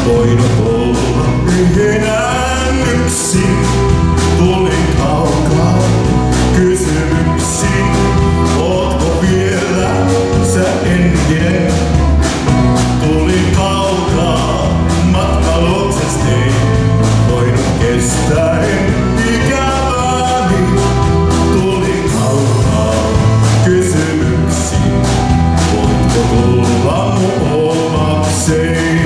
Voinut olla enää yksin, tulin kaukaa kysymyksiin. Ootko vielä sä entinen? Tulin kaukaa matka luoksesti, voinut kestää ikäväni. Tulin kaukaa kysymyksiin, voitko tulla mun omakseni?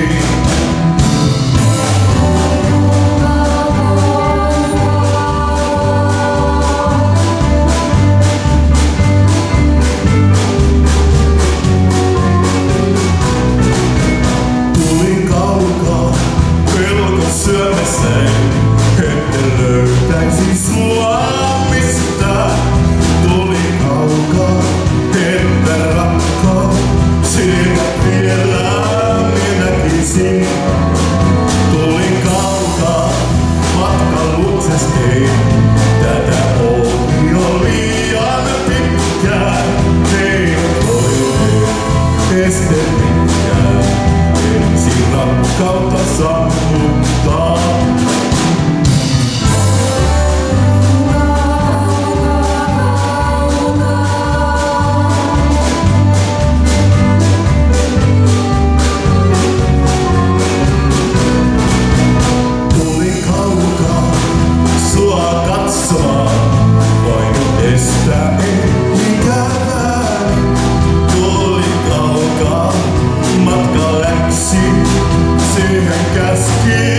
Ette löytäisi sua mistään. Tuli kaukaa, että rakkaa. Silmät vielä minäkisin. Tulin kaukaa, matkan luoksesti. Tätä oli jo liian pitkään. Ei toive este mitkään. Ensin rakkautta sammuttaa. Siihen käski